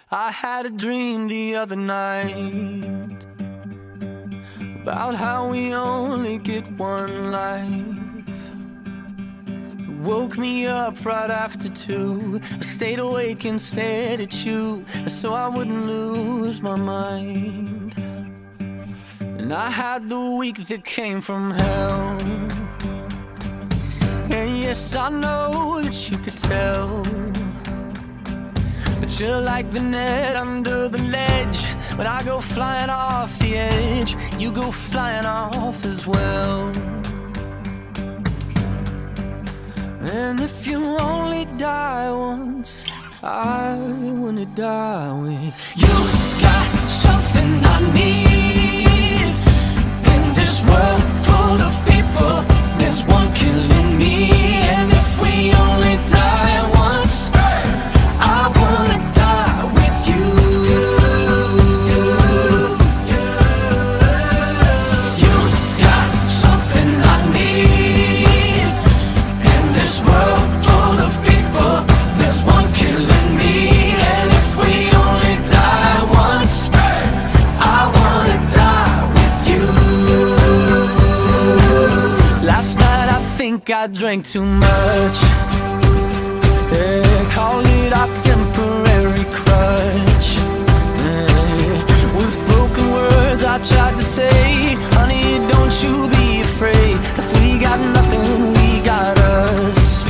I had a dream the other night about how we only get one life. It woke me up right after 2. I stayed awake and stared at you so I wouldn't lose my mind. And I had the week that came from hell. And yes, I know that you could tell, but you're like the net under the ledge. When I go flying off the edge, you go flying off as well. And if you only die once, I wanna die with you. Got something I need in this world full of people. There's one killing me, and if we only die once, I wanna die with you. You got something I need in this world full of people. There's one killing me, and if we only die once, I wanna die with you. Last night I think I drank too much. Yeah, call it our temporary crutch. Yeah, with broken words I tried to say, honey, don't you be afraid. If we got nothing, we got us.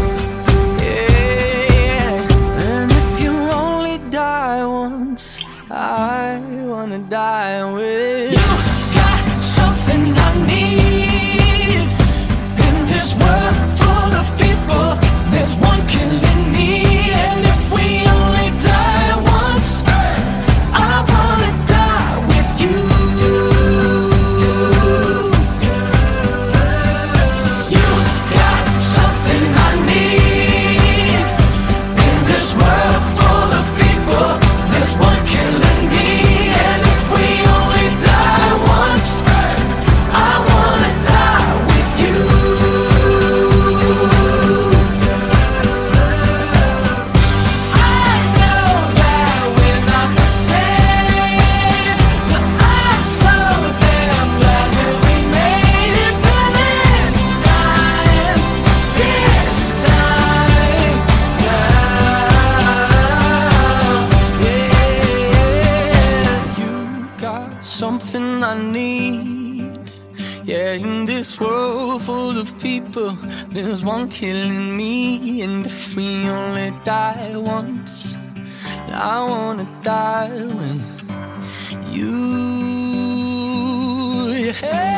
Yeah, and if you only die once, I wanna die with you. Got something I need in this world full of people. There's one killing me, and if we only die once, I wanna die with you. You got something I need in this world full of people. There's one killing me, and if we only die once, I wanna die with you. I know that we're not the same, but I'm so damn glad that we made it to this time, yeah. You got something I need. Yeah, in this world full of people, there's one killing me, and if we only die once, I wanna die with you. Yeah.